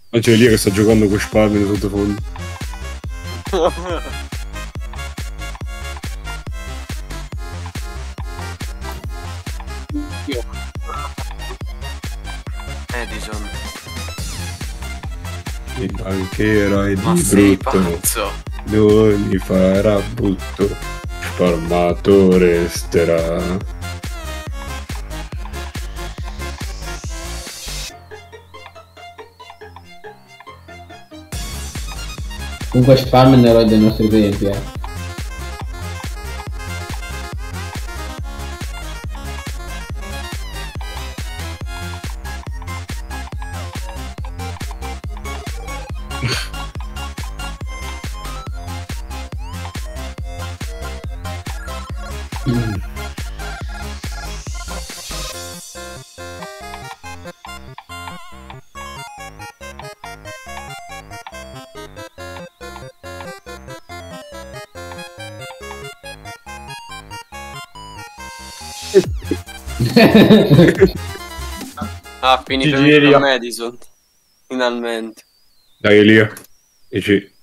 Ma c'è Elia che sta giocando con Spalmi in sottofondo. Edison. E anche erai Ma di sei brutto. pazzo. Non mi farà butto. Spalmato resterà. Comunque Spam è un eroe dei nostri tempi, eh. Ah, finito GG, il Elia. Madison. Finalmente. Dai Elia. E ci.